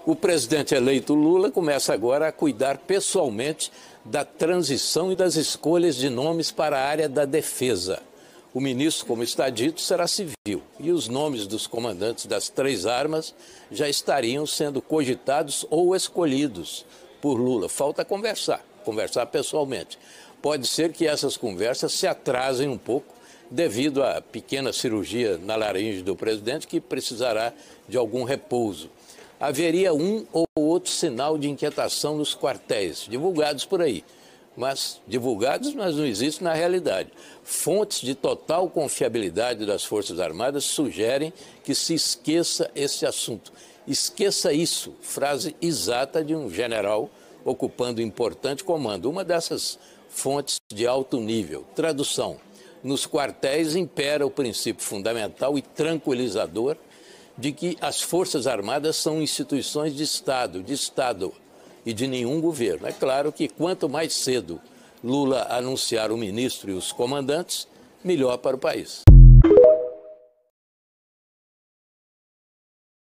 O presidente eleito Lula começa agora a cuidar pessoalmente da transição e das escolhas de nomes para a área da defesa. O ministro, como está dito, será civil e os nomes dos comandantes das 3 armas já estariam sendo cogitados ou escolhidos por Lula. Falta conversar pessoalmente. Pode ser que essas conversas se atrasem um pouco devido à pequena cirurgia na laringe do presidente, que precisará de algum repouso. Haveria um ou outro sinal de inquietação nos quartéis, divulgados por aí. Mas não existe na realidade. Fontes de total confiabilidade das Forças Armadas sugerem que se esqueça esse assunto. Esqueça isso, frase exata de um general ocupando importante comando. Uma dessas fontes de alto nível. Tradução: nos quartéis impera o princípio fundamental e tranquilizador de que as Forças Armadas são instituições de Estado e de nenhum governo. É claro que quanto mais cedo Lula anunciar o ministro e os comandantes, melhor para o país.